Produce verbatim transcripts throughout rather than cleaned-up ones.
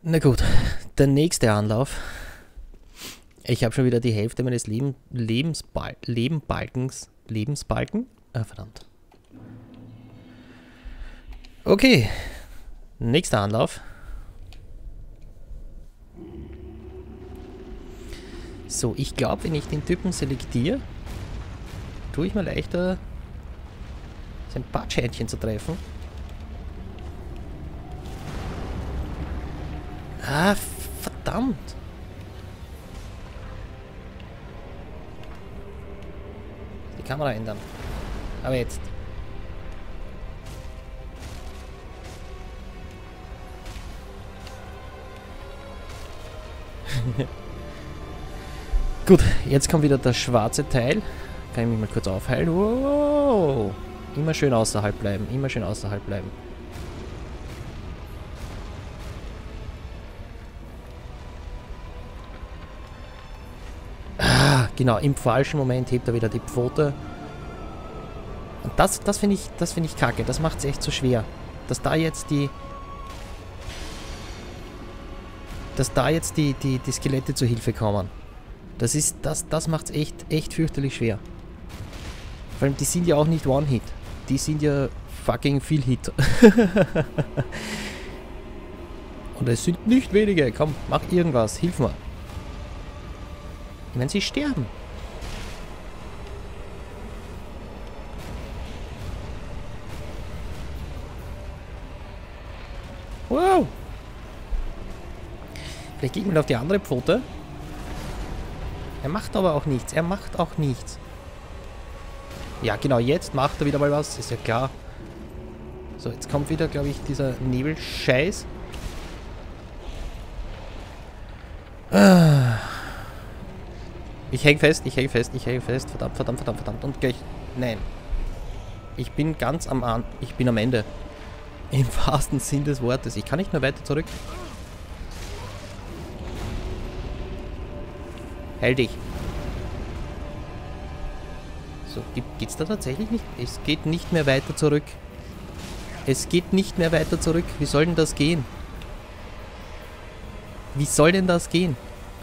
Na gut, der nächste Anlauf. Ich habe schon wieder die Hälfte meines Leben, Lebensbal Lebenbalkens. Lebensbalken? Ah, verdammt. Okay. Nächster Anlauf. So, ich glaube, wenn ich den Typen selektiere, tue ich mir leichter, sein Patschhändchen zu treffen. Ah, verdammt. Die Kamera ändern. Aber jetzt. Gut, jetzt kommt wieder das schwarze Teil. Kann ich mich mal kurz aufheilen. Wow. Immer schön außerhalb bleiben. Immer schön außerhalb bleiben. Ah, genau, im falschen Moment hebt er wieder die Pfote. Und das, das finde ich, das finde ich kacke. Das macht es echt so schwer. Dass da jetzt die... Dass da jetzt die, die, die Skelette zur Hilfe kommen. Das ist, das, das macht es echt, echt fürchterlich schwer. Vor allem, die sind ja auch nicht One-Hit. Die sind ja fucking viel Hit. Und es sind nicht wenige. Komm, mach irgendwas. Hilf mir. Ich meine, sie sterben. Wow. Vielleicht gehe ich mal auf die andere Pfote. Er macht aber auch nichts. Er macht auch nichts. Ja, genau, jetzt macht er wieder mal was. Ist ja klar. So, jetzt kommt wieder, glaube ich, dieser Nebelscheiß. Ah. Ich häng fest, ich häng fest, ich häng fest. Verdammt, verdammt, verdammt, verdammt. Und gleich... Nein. Ich bin ganz am... An ich bin am Ende. Im wahrsten Sinn des Wortes. Ich kann nicht mehr weiter zurück. Heil dich. So, geht's da tatsächlich nicht? Es geht nicht mehr weiter zurück. Es geht nicht mehr weiter zurück. Wie soll denn das gehen? Wie soll denn das gehen?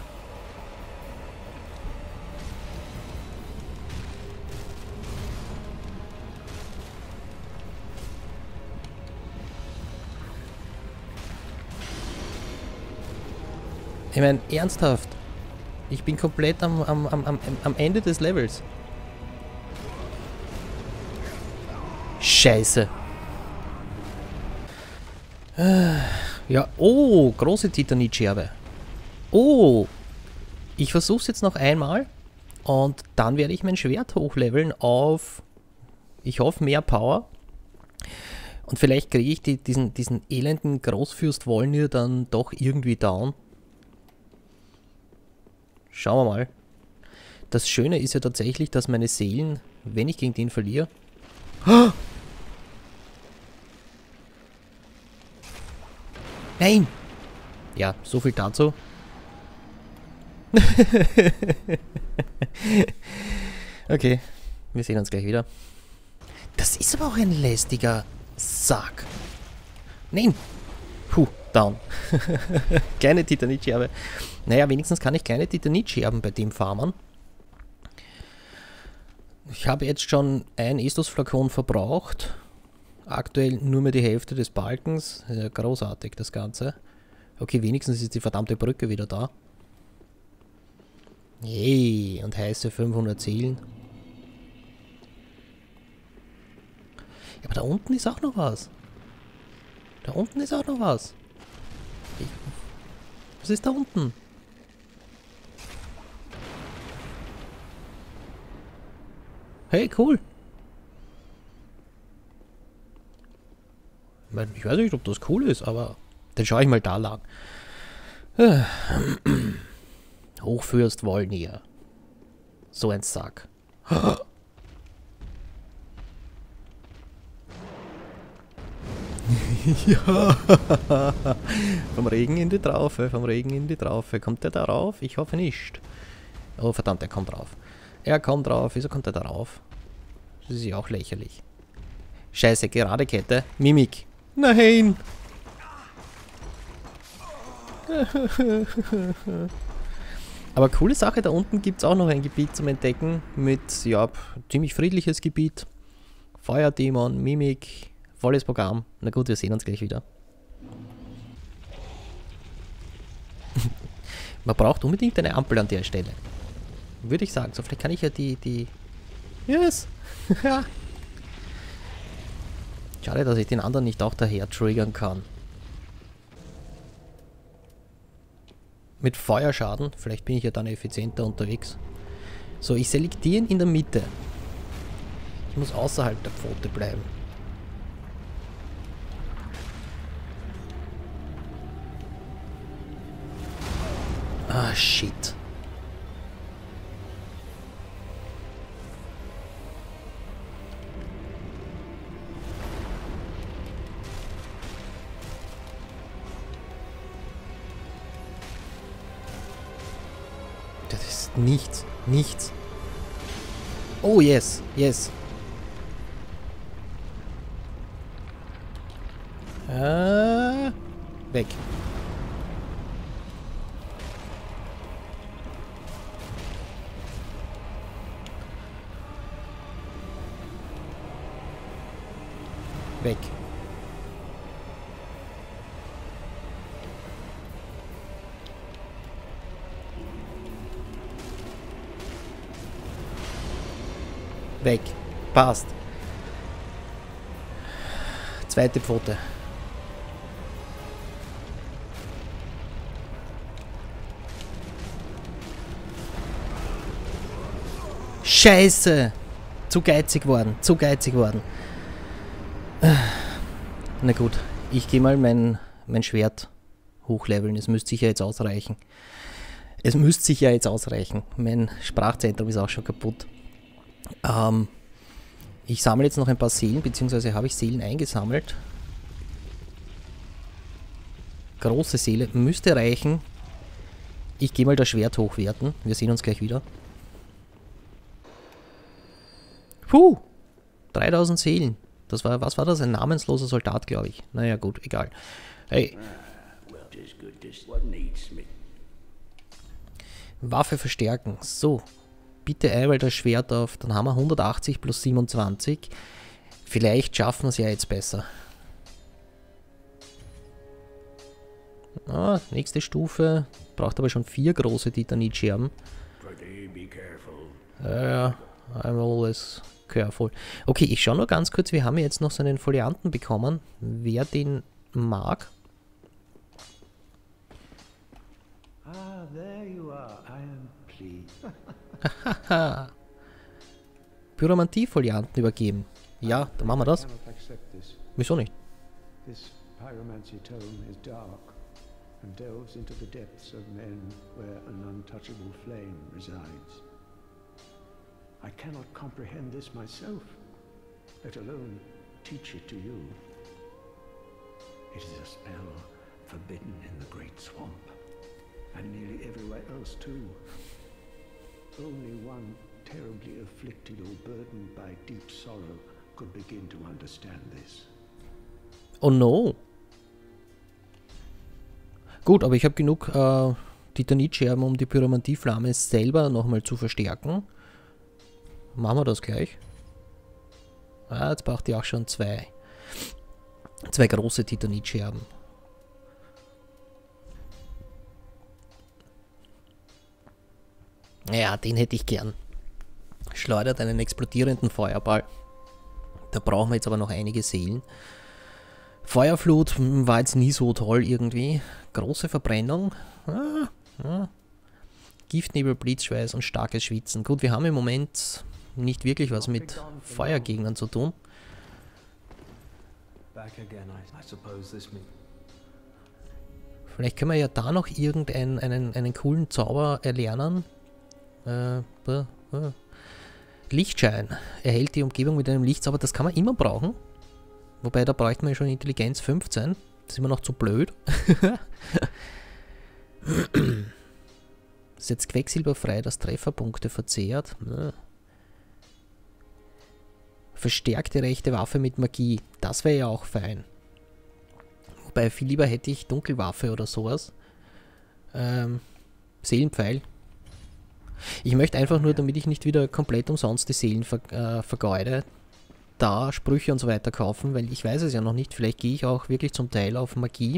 Ich meine, ernsthaft. Ich bin komplett am, am, am, am, am Ende des Levels. Scheiße. Ja, oh, große Titanitscherbe. Oh, ich versuch's jetzt noch einmal. Und dann werde ich mein Schwert hochleveln auf, ich hoffe, mehr Power. Und vielleicht kriege ich die, diesen, diesen elenden Großfürst Wolnir dann doch irgendwie down. Schauen wir mal. Das Schöne ist ja tatsächlich, dass meine Seelen, wenn ich gegen den verliere... Oh! Nein! Ja, so viel dazu. Okay, wir sehen uns gleich wieder. Das ist aber auch ein lästiger Sack. Nein! Puh, down. Kleine Titanitscherbe. Naja, wenigstens kann ich kleine Titanitscherben bei dem farmen. Ich habe jetzt schon ein Estus-Flakon verbraucht. Aktuell nur mehr die Hälfte des Balkens. Ja, großartig, das Ganze. Okay, wenigstens ist die verdammte Brücke wieder da. Yay, und heiße fünfhundert Seelen. Ja, aber da unten ist auch noch was. Da unten ist auch noch was. Ich, was ist da unten? Hey, cool. Ich weiß nicht, ob das cool ist, aber dann schaue ich mal da lang. Hochfürst Wolnir. So ein Sack. Ja. Vom Regen in die Traufe, vom Regen in die Traufe. Kommt der da rauf? Ich hoffe nicht. Oh verdammt, er kommt drauf. Er kommt drauf. Wieso kommt er da rauf? Das ist ja auch lächerlich. Scheiße, gerade Kette. Mimik. Nein! Aber coole Sache, da unten gibt es auch noch ein Gebiet zum Entdecken mit, ja, ziemlich friedliches Gebiet. Feuerdämon, Mimik, volles Programm. Na gut, wir sehen uns gleich wieder. Man braucht unbedingt eine Ampel an der Stelle. Würde ich sagen. So, vielleicht kann ich ja die, die... Yes! Schade, dass ich den anderen nicht auch daher triggern kann. Mit Feuerschaden. Vielleicht bin ich ja dann effizienter unterwegs. So, ich selektiere ihn in der Mitte. Ich muss außerhalb der Pfote bleiben. Ah, shit. Das ist nichts. Nichts. Oh, yes. Yes. Äh, weg. Weg. Weg. Passt. Zweite Pfote. Scheiße! Zu geizig worden. Zu geizig worden. Na gut, ich gehe mal mein, mein Schwert hochleveln. Es müsste sicher jetzt ausreichen. Es müsste sicher jetzt ausreichen. Mein Sprachzentrum ist auch schon kaputt. Ähm, ich sammle jetzt noch ein paar Seelen, beziehungsweise habe ich Seelen eingesammelt. Große Seele müsste reichen. Ich gehe mal das Schwert hochwerten. Wir sehen uns gleich wieder. Puh! dreitausend Seelen. Das war, was war das? Ein namensloser Soldat, glaube ich. Naja, gut, egal. Hey. Waffe verstärken. So. Bitte einmal das Schwert auf. Dann haben wir hundertachtzig plus siebenundzwanzig. Vielleicht schaffen wir es ja jetzt besser. Ah, nächste Stufe. Braucht aber schon vier große Titanitscherben. Ja, ja. I'm always careful. Okay, ich schaue nur ganz kurz. Wir haben jetzt noch so einen Folianten bekommen. Wer den mag. Ah, there you are. I am pleased. Haha. Pyromantie-Folianten übergeben. Ja, dann machen wir das. Wieso nicht? This pyromancy tome is dark and delves into the depths of men where an untouchable flame resides. I cannot comprehend this myself, let alone teach it to you. It is a spell forbidden in the Great Swamp, and nearly everywhere else too. Only one terribly afflicted or burdened by deep sorrow could begin to understand this. Oh no. Gut, aber ich habe genug äh, Titanitscherben, um die Pyromantie-Flamme selber nochmal zu verstärken. Machen wir das gleich. Ah, jetzt braucht ihr auch schon zwei. Zwei große Titanitscherben. Ja, den hätte ich gern. Schleudert einen explodierenden Feuerball. Da brauchen wir jetzt aber noch einige Seelen. Feuerflut war jetzt nie so toll irgendwie. Große Verbrennung. Ah, ah. Giftnebel, Blitzschweiß und starkes Schwitzen. Gut, wir haben im Moment nicht wirklich was mit Feuergegnern zu tun. Vielleicht können wir ja da noch irgendeinen einen, einen coolen Zauber erlernen. Äh, äh, äh. Lichtschein. Erhält die Umgebung mit einem Lichtzauber. Das kann man immer brauchen. Wobei, da bräuchten wir schon Intelligenz fünfzehn. Das ist immer noch zu blöd. Setzt Quecksilber frei, das Trefferpunkte verzehrt. Ja. Verstärkte rechte Waffe mit Magie. Das wäre ja auch fein. Wobei, viel lieber hätte ich Dunkelwaffe oder sowas. Ähm, Seelenpfeil. Ich möchte einfach nur, damit ich nicht wieder komplett umsonst die Seelen ver äh, vergeude, da Sprüche und so weiter kaufen, weil ich weiß es ja noch nicht. Vielleicht gehe ich auch wirklich zum Teil auf Magie.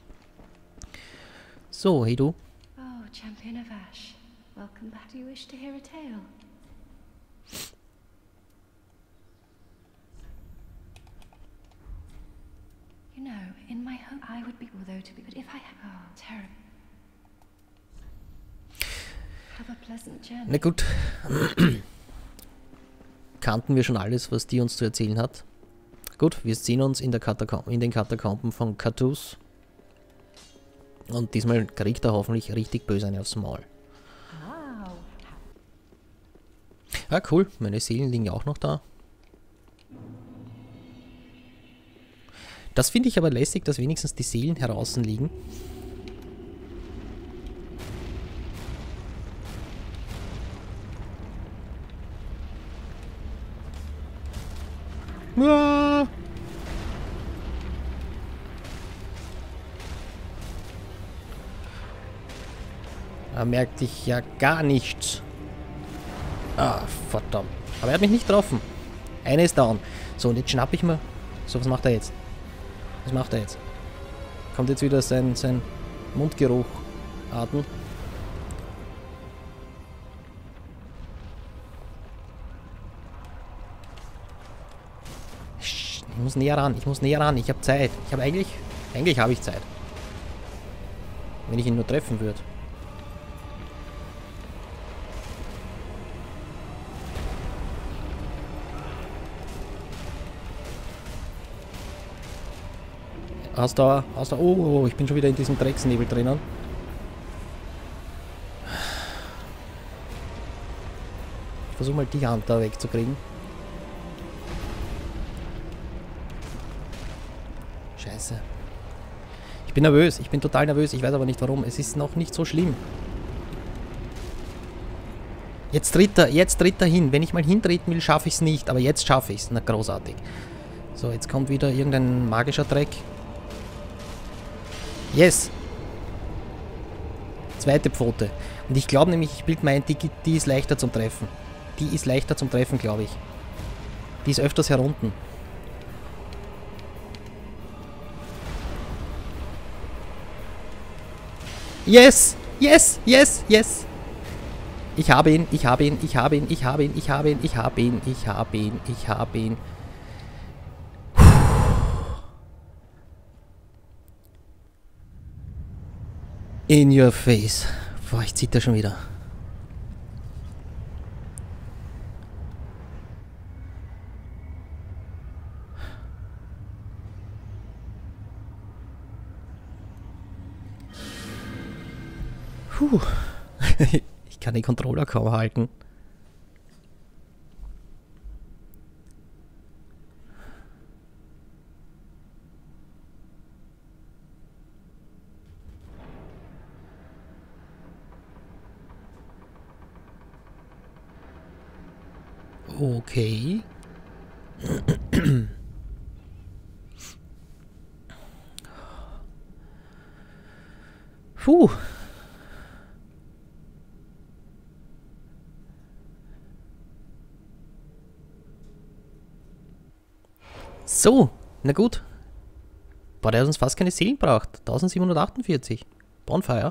So, hey du. Oh, Champion of Ash. Welcome back. Do you wish to hear a tale? You know, in my home I would be although to be, but if I have oh, terrible. Have a pleasant journey. Na gut. Kannten wir schon alles, was die uns zu erzählen hat. Gut, wir sehen uns in, der Katakom in den Katakomben von Katus. Und diesmal kriegt er hoffentlich richtig böse eine aufs Maul. Ah, cool. Meine Seelen liegen ja auch noch da. Das finde ich aber lässig, dass wenigstens die Seelen heraus liegen. Ah. Da merkte ich ja gar nichts. Ah, verdammt. Aber er hat mich nicht getroffen. Eine ist down. So, und jetzt schnappe ich mir... So, was macht er jetzt? Was macht er jetzt? Kommt jetzt wieder sein, sein Mundgeruch atmen. Ich muss näher ran, ich muss näher ran, ich habe Zeit. Ich habe eigentlich... Eigentlich habe ich Zeit. Wenn ich ihn nur treffen würde. Ausdauer, Ausdauer. Oh, oh, oh, ich bin schon wieder in diesem Drecksnebel drinnen. Ich versuche mal die Hand da wegzukriegen. Scheiße. Ich bin nervös, ich bin total nervös, ich weiß aber nicht warum. Es ist noch nicht so schlimm. Jetzt tritt er, jetzt tritt er hin. Wenn ich mal hintreten will, schaffe ich es nicht. Aber jetzt schaffe ich es. Na, großartig. So, jetzt kommt wieder irgendein magischer Dreck. Yes! Zweite Pfote. Und ich glaube nämlich, ich bilde mein, die, die ist leichter zum Treffen. Die ist leichter zum Treffen, glaube ich. Die ist öfters herunten. Yes! Yes! Yes! Yes! Ich habe ihn, ich habe ihn, ich habe ihn, ich habe ihn, ich habe ihn, ich habe ihn, ich habe ihn, ich habe ihn. In your face. Boah, ich zitter schon wieder. Puh. Ich kann den Controller kaum halten. Okay. Puh. So, na gut. Boah, der hat uns fast keine Seelen braucht. eintausendsiebenhundertachtundvierzig. Bonfire.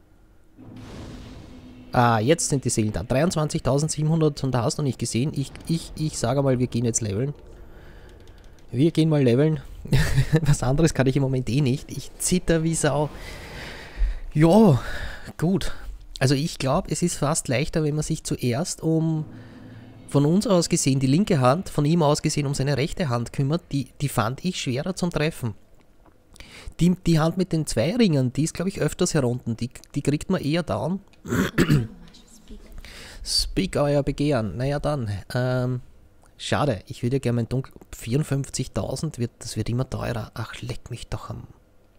Ah, jetzt sind die Seelen da. dreiundzwanzigtausendsiebenhundert und da hast du noch nicht gesehen. Ich, ich, ich sage mal, wir gehen jetzt leveln. Wir gehen mal leveln. Was anderes kann ich im Moment eh nicht. Ich zitter wie Sau. Ja, gut. Also ich glaube, es ist fast leichter, wenn man sich zuerst um, von uns aus gesehen, die linke Hand, von ihm aus gesehen um seine rechte Hand kümmert. Die, die fand ich schwerer zum Treffen. Die, die Hand mit den zwei Ringen, die ist, glaube ich, öfters herunten. Die, die kriegt man eher down. Speak euer Begehren. Naja, dann. Ähm, schade. Ich würde ja gerne mein Dunkel... vierundfünfzigtausend, wird, das wird immer teurer. Ach, leck mich doch am...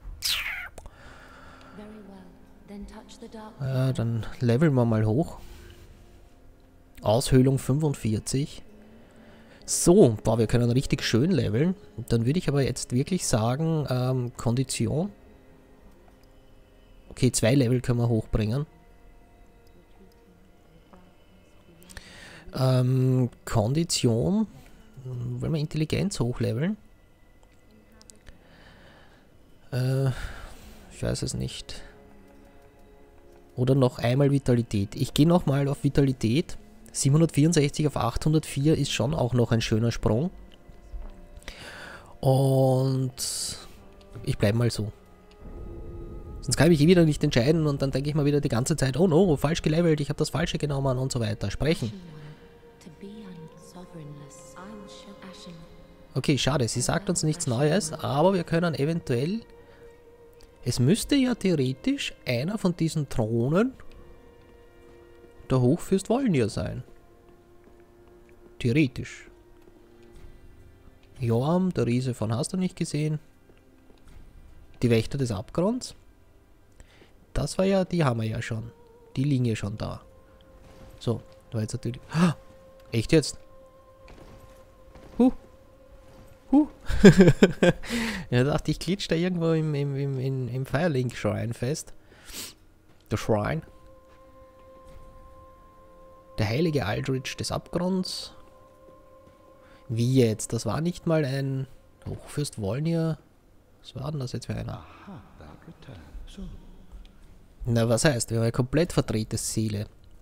Äh, dann leveln wir mal hoch. Aushöhlung fünfundvierzig. So, boah, wir können richtig schön leveln. Dann würde ich aber jetzt wirklich sagen, ähm, Kondition. Okay, zwei Level können wir hochbringen. Ähm, Kondition. Wollen wir Intelligenz hochleveln? Äh, ich weiß es nicht. Oder noch einmal Vitalität. Ich gehe nochmal auf Vitalität. siebenhundertvierundsechzig auf achthundertvier ist schon auch noch ein schöner Sprung. Und ich bleibe mal so. Sonst kann ich mich eh wieder nicht entscheiden und dann denke ich mal wieder die ganze Zeit, oh no, falsch gelevelt, ich habe das Falsche genommen und so weiter. Sprechen. Okay, schade, sie sagt uns nichts Neues, aber wir können eventuell... Es müsste ja theoretisch einer von diesen Thronen der Hochfürst Volnir sein. Theoretisch. Joam, der Riese von hast du nicht gesehen. Die Wächter des Abgrunds. Das war ja, die haben wir ja schon. Die liegen ja schon da. So, da war jetzt natürlich... Ah, echt jetzt? Huh. Huh. Ja, dachte ich, klitsch da irgendwo im, im, im, im, im Firelink Shrine fest. Der Shrine. Der heilige Aldrich des Abgrunds. Wie jetzt? Das war nicht mal ein Hochfürst Volnir. Was war denn das jetzt für einer? Na, was heißt? Wir haben eine komplett verdrehte Seele.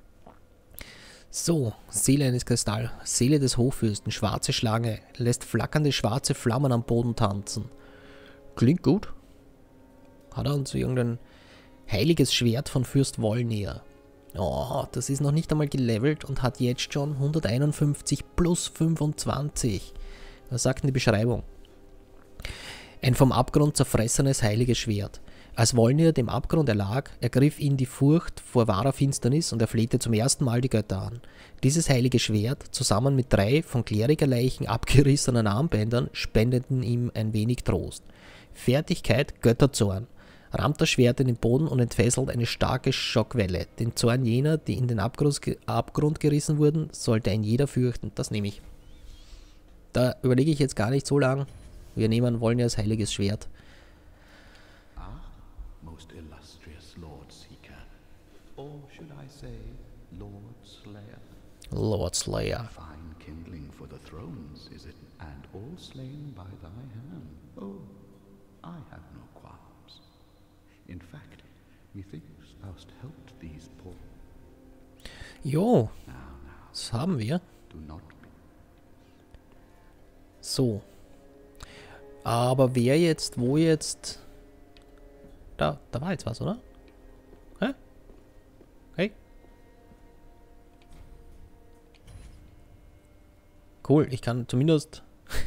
So, Seele eines Kristall, Seele des Hochfürsten, schwarze Schlange, lässt flackernde schwarze Flammen am Boden tanzen. Klingt gut. Hat er uns irgendein heiliges Schwert von Fürst Volnir. Oh, das ist noch nicht einmal gelevelt und hat jetzt schon hunderteinundfünfzig plus fünfundzwanzig. Was sagt denn die Beschreibung? Ein vom Abgrund zerfressenes heiliges Schwert. Als Volnir dem Abgrund erlag, ergriff ihn die Furcht vor wahrer Finsternis und er flehte zum ersten Mal die Götter an. Dieses heilige Schwert, zusammen mit drei von Klerikerleichen abgerissenen Armbändern, spendeten ihm ein wenig Trost. Fertigkeit, Götterzorn. Rammt das Schwert in den Boden und entfesselt eine starke Schockwelle. Den Zorn jener, die in den Abgrund, Abgrund gerissen wurden, sollte ein jeder fürchten. Das nehme ich. Da überlege ich jetzt gar nicht so lang. Wir nehmen Volnirs heiliges Schwert. Most illustrious Lord Seeker, or should I say, Lord Slayer? Lord Slayer. Fine kindling for the thrones, is it, and all slain by thy hand? Oh, I have no qualms. In fact, methinks thou'st helped these poor. Jo, Now, now, das haben wir. do not be. So. Aber wer jetzt, wo jetzt... Da, da war jetzt was, oder? Hä? Hey? Cool, ich kann zumindest...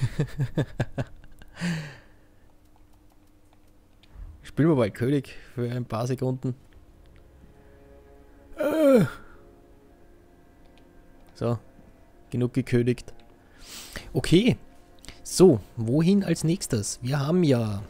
Spielen wir mal König für ein paar Sekunden. So, genug gekönigt. Okay, so, wohin als nächstes? Wir haben ja...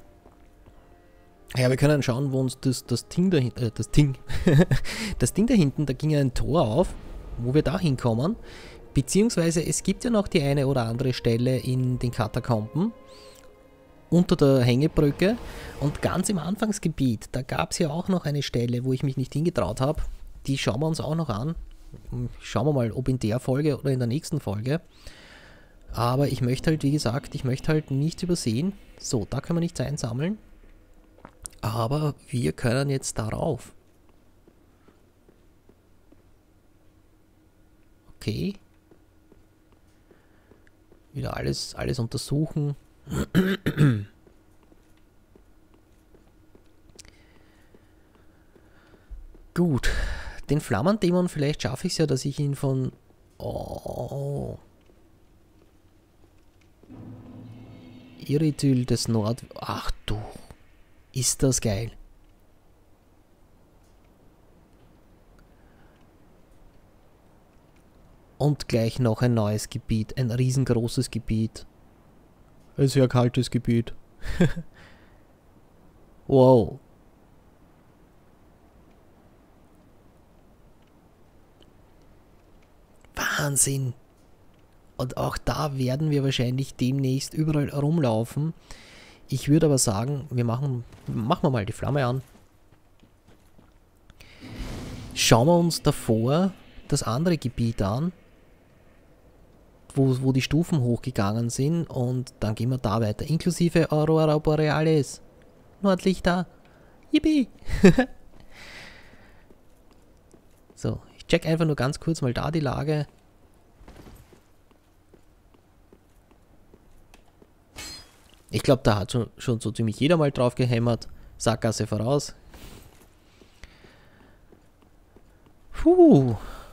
Ja, wir können schauen, wo uns das, das Ding da hinten, äh, das Ding, das Ding da hinten, da ging ja ein Tor auf, wo wir da hinkommen. Beziehungsweise es gibt ja noch die eine oder andere Stelle in den Katakomben unter der Hängebrücke und ganz im Anfangsgebiet, da gab es ja auch noch eine Stelle, wo ich mich nicht hingetraut habe. Die schauen wir uns auch noch an. Schauen wir mal, ob in der Folge oder in der nächsten Folge. Aber ich möchte halt, wie gesagt, ich möchte halt nichts übersehen. So, da können wir nichts einsammeln. Aber wir können jetzt darauf. Okay. Wieder alles, alles untersuchen. Gut. Den Flammendämon, vielleicht schaffe ich es ja, dass ich ihn von... Oh. Irithyll des Nord... Ach du... Ist das geil. Und gleich noch ein neues Gebiet, ein riesengroßes Gebiet. Ein sehr kaltes Gebiet. Wow. Wahnsinn. Und auch da werden wir wahrscheinlich demnächst überall rumlaufen. Ich würde aber sagen, wir machen, machen wir mal die Flamme an. Schauen wir uns davor das andere Gebiet an, wo, wo die Stufen hochgegangen sind, und dann gehen wir da weiter, inklusive Aurora Borealis. Nordlichter. Yippie! So, ich check einfach nur ganz kurz mal da die Lage. Ich glaube, da hat schon, schon so ziemlich jeder mal drauf gehämmert. Sackgasse voraus. Puh.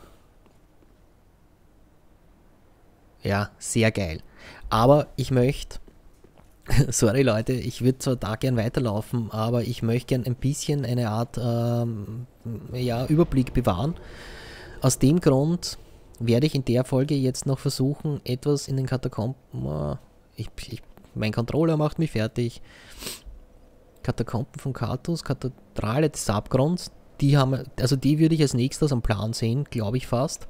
Ja, sehr geil. Aber ich möchte, sorry Leute, ich würde zwar da gern weiterlaufen, aber ich möchte gern ein bisschen eine Art ähm, ja, Überblick bewahren. Aus dem Grund werde ich in der Folge jetzt noch versuchen, etwas in den Katakomben... Ich, ich, mein Controller macht mich fertig. Katakomben von Katus, Kathedrale des Abgrunds, die haben, also die würde ich als nächstes am Plan sehen, glaube ich fast.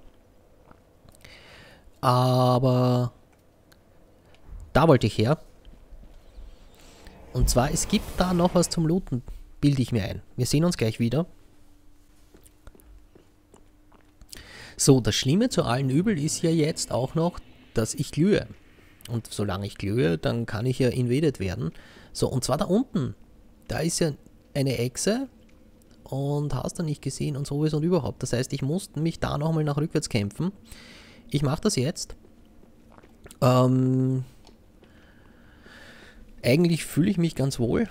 Aber da wollte ich her. Und zwar, es gibt da noch was zum Looten, bilde ich mir ein. Wir sehen uns gleich wieder. So, das Schlimme zu allen Übel ist ja jetzt auch noch, dass ich glühe. Und solange ich glühe, dann kann ich ja invaded werden. So, und zwar da unten. Da ist ja eine Echse und hast du nicht gesehen und sowieso und überhaupt. Das heißt, ich musste mich da nochmal nach rückwärts kämpfen. Ich mache das jetzt. Ähm, eigentlich fühle ich mich ganz wohl.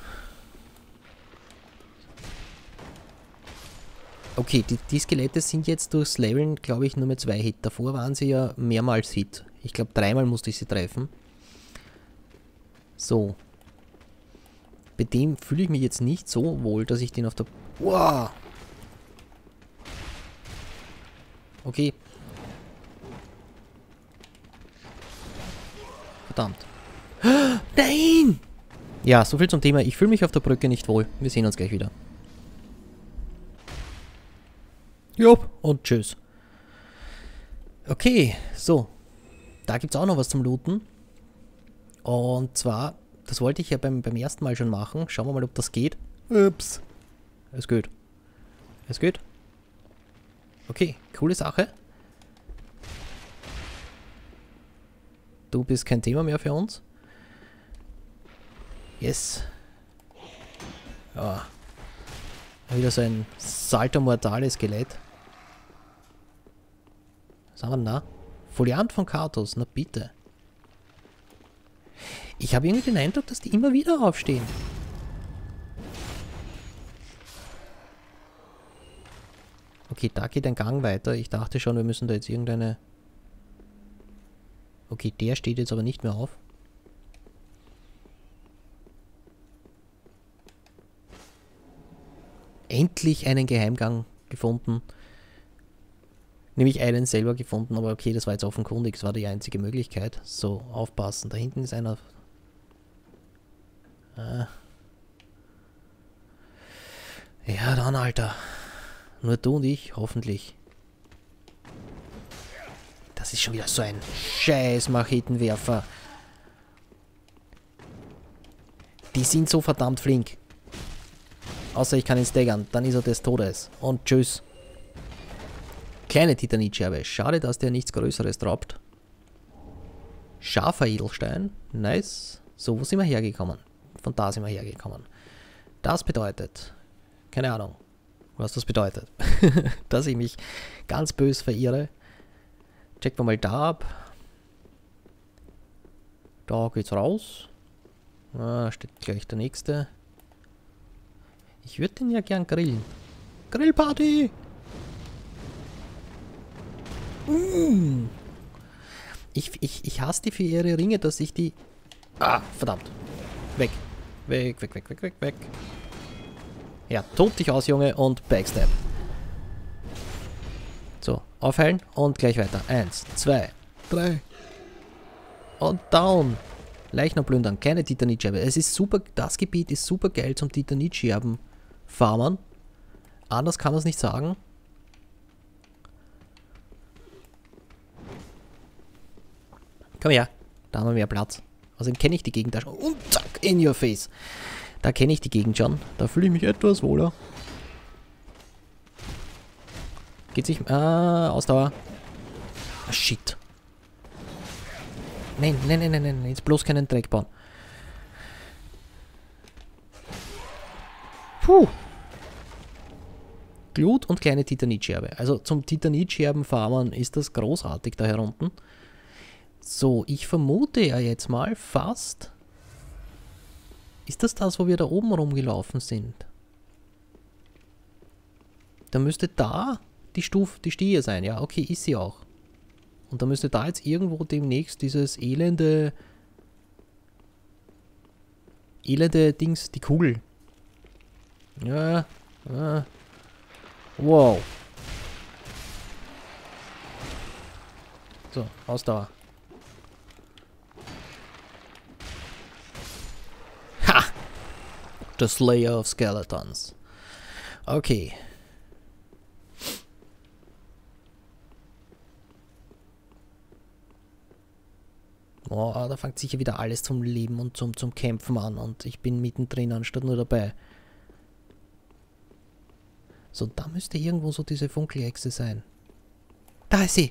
Okay, die, die Skelette sind jetzt durchs Leveln, glaube ich, nur mit zwei Hit. Davor waren sie ja mehrmals Hit. Ich glaube, dreimal musste ich sie treffen. So. Bei dem fühle ich mich jetzt nicht so wohl, dass ich den auf der... Wow! Okay. Verdammt. Nein! Ja, soviel zum Thema. Ich fühle mich auf der Brücke nicht wohl. Wir sehen uns gleich wieder. Jupp, und tschüss. Okay, so. Da gibt es auch noch was zum Looten. Und zwar, das wollte ich ja beim, beim ersten Mal schon machen. Schauen wir mal, ob das geht. Ups. Es geht. Es geht. Okay, coole Sache. Du bist kein Thema mehr für uns. Yes. Ja. Wieder so ein Salto Mortale Skelett. Was haben wir denn da? Foliant von Katus, na bitte. Ich habe irgendwie den Eindruck, dass die immer wieder aufstehen. Okay, da geht ein Gang weiter. Ich dachte schon, wir müssen da jetzt irgendeine... Okay, der steht jetzt aber nicht mehr auf. Endlich einen Geheimgang gefunden. Nämlich einen selber gefunden, aber okay, das war jetzt offenkundig, das war die einzige Möglichkeit. So, aufpassen, da hinten ist einer... Ah. Ja, dann, Alter. Nur du und ich, hoffentlich. Das ist schon wieder so ein scheiß Machetenwerfer. Die sind so verdammt flink. Außer ich kann ihn staggern, dann ist er des Todes. Und tschüss. Kleine Titanitscherbe. Schade, dass der nichts Größeres droppt. Scharfer Edelstein. Nice. So, wo sind wir hergekommen? Von da sind wir hergekommen. Das bedeutet... Keine Ahnung, was das bedeutet. Dass ich mich ganz bös verirre. Checken wir mal da ab. Da geht's raus. Da steht gleich der nächste. Ich würde den ja gern grillen. Grillparty! Mm. Ich, ich, ich hasse die für ihre Ringe, dass ich die... Ah, verdammt. Weg. Weg, weg, weg, weg, weg, weg. Ja, tob dich aus, Junge, und Backstab. So, aufheilen und gleich weiter. Eins, zwei, drei. Und down. Leichnam plündern, keine Titanitscherbe. Es ist super, das Gebiet ist super geil zum Titanitscherben farmen. Anders kann man es nicht sagen. Komm her, da haben wir mehr Platz. Außerdem kenne ich die Gegend da schon. Und zack, in your face. Da kenne ich die Gegend schon. Da fühle ich mich etwas wohler. Geht sich... Ah, Ausdauer. Ah, shit. Nein, nein, nein, nein, nein. Jetzt bloß keinen Dreck bauen. Puh. Glut und kleine Titanitscherbe. Also zum Titanitscherben-Farmern ist das großartig da herunten. So, ich vermute ja jetzt mal fast... Ist das das, wo wir da oben rumgelaufen sind? Da müsste da die Stufe, die Stiege sein. Ja, okay, ist sie auch. Und da müsste da jetzt irgendwo demnächst dieses elende... Elende Dings, die Kugel. Ja, ja. Wow. So, Ausdauer. Ha! The Slayer of Skeletons. Okay. Oh, da fängt sicher wieder alles zum Leben und zum, zum Kämpfen an und ich bin mittendrin anstatt nur dabei. So, da müsste irgendwo so diese Funkelhexe sein. Da ist sie!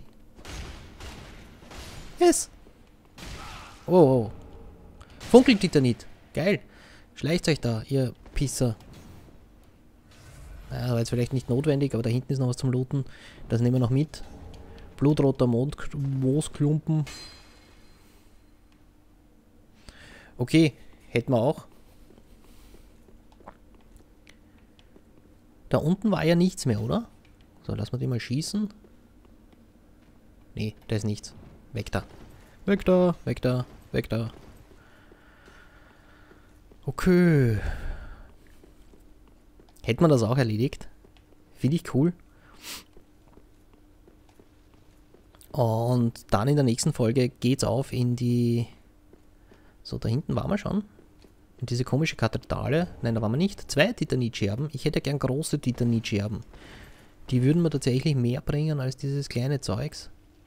Yes! Oh, oh. Funkeltitanit. Geil. Schleicht euch da, ihr Pisser. Naja, war jetzt vielleicht nicht notwendig, aber da hinten ist noch was zum Looten. Das nehmen wir noch mit. Blutroter Mond Moosklumpen. Okay, hätten wir auch. Da unten war ja nichts mehr, oder? So, lassen wir den mal schießen. Nee, da ist nichts. Weg da. Weg da, weg da, weg da. Okay. Hätte man das auch erledigt? Finde ich cool. Und dann in der nächsten Folge geht's auf in die... So, da hinten waren wir schon. In diese komische Kathedrale. Nein, da waren wir nicht. Zwei Titanitscherben. Ich hätte gern große Titanitscherben. Die würden mir tatsächlich mehr bringen als dieses kleine Zeugs.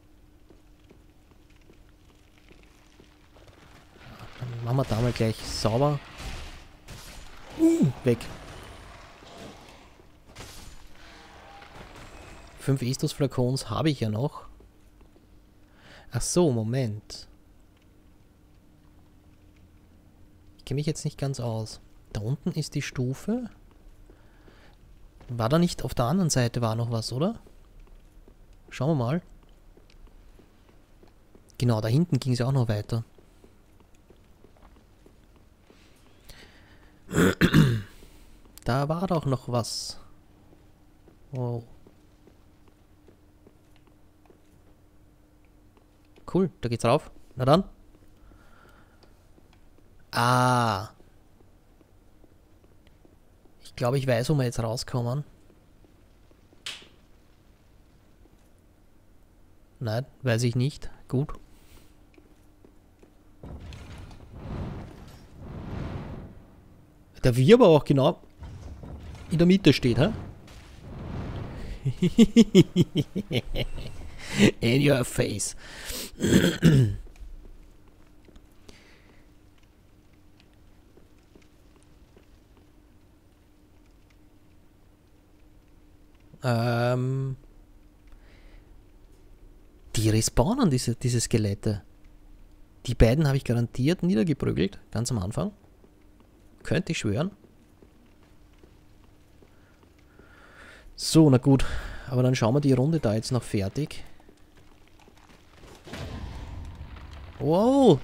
Dann machen wir da mal gleich sauber. Uh, weg. Fünf Estus-Flakons habe ich ja noch. Ach so, Moment. Ich kenne mich jetzt nicht ganz aus. Da unten ist die Stufe. War da nicht auf der anderen Seite war noch was, oder? Schauen wir mal. Genau, da hinten ging es ja auch noch weiter. Da war doch noch was. Wow. Cool, da geht's rauf. Na dann. Ah. Ich glaube, ich weiß, wo wir jetzt rauskommen. Nein, weiß ich nicht. Gut. Der wie aber auch genau in der Mitte steht, hä? In your face. ähm, die respawnen, diese, diese Skelette. Die beiden habe ich garantiert niedergeprügelt, ganz am Anfang. Könnte ich schwören. So, na gut. Aber dann schauen wir die Runde da jetzt noch fertig. Wow!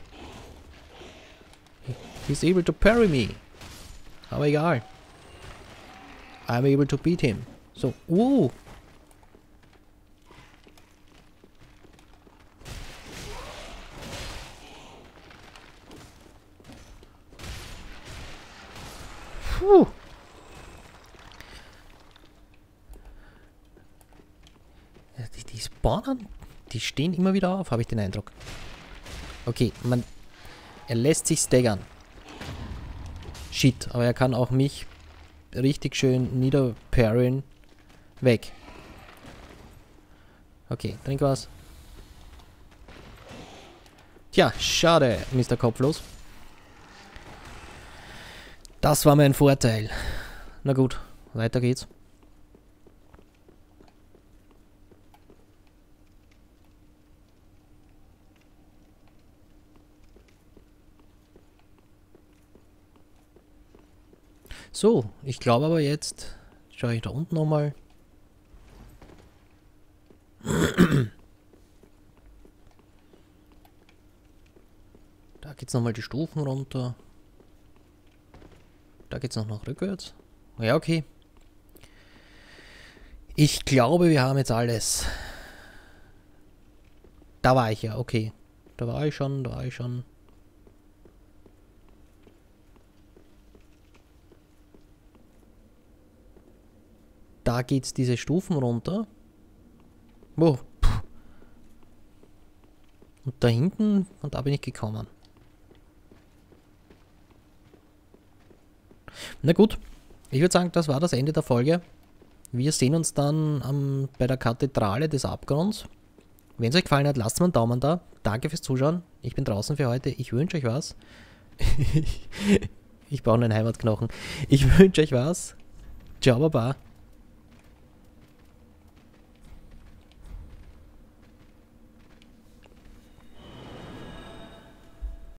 He's able to parry me. Aber egal. I'm able to beat him. So, wow! Puh! Die, die spawnen, die stehen immer wieder auf, habe ich den Eindruck. Okay, man, er lässt sich staggern. Shit, aber er kann auch mich richtig schön niederparryen. Weg. Okay, trink was. Tja, schade, Mister Kopflos. Das war mein Vorteil. Na gut, weiter geht's. So, ich glaube aber jetzt, schaue ich da unten nochmal. Da geht es nochmal die Stufen runter. Da geht es noch nach rückwärts. Ja, okay. Ich glaube, wir haben jetzt alles. Da war ich ja, okay. Da war ich schon, da war ich schon. Da geht's diese Stufen runter. Oh. Und da hinten, und da bin ich gekommen. Na gut, ich würde sagen, das war das Ende der Folge. Wir sehen uns dann ähm, bei der Kathedrale des Abgrunds. Wenn es euch gefallen hat, lasst mir einen Daumen da. Danke fürs Zuschauen. Ich bin draußen für heute. Ich wünsche euch was. Ich brauche einen Heimatknochen. Ich wünsche euch was. Ciao, Baba.